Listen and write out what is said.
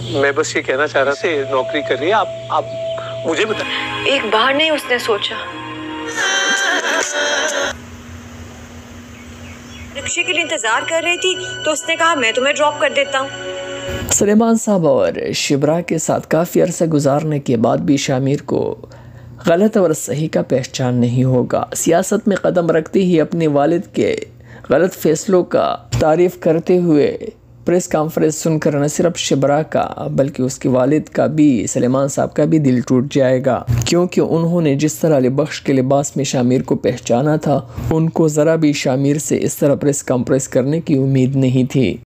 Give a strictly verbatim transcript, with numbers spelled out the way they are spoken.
मैं बस ये कहना चाह रहा था, नौकरी कर रही है आप आप मुझे बता। एक बार नहीं उसने सोचा। रिक्शे के लिए इंतजार कर रही थी तो उसने कहा मैं तुम्हें ड्रॉप कर देता हूँ। सलेमान साहब और शिबरा के साथ काफ़ी अरसा गुजारने के बाद भी शामिर को गलत और सही का पहचान नहीं होगा। सियासत में कदम रखते ही अपने वालिद के गलत फैसलों का तारीफ़ करते हुए प्रेस कॉन्फ्रेंस सुनकर न सिर्फ शिबरा का बल्कि उसके वालिद का भी, सलेमान साहब का भी दिल टूट जाएगा, क्योंकि उन्होंने जिस तरह अली बख्श के लिबास में शामिर को पहचाना था, उनको ज़रा भी शामिर से इस तरह प्रेस कॉन्फ्रेंस करने की उम्मीद नहीं थी।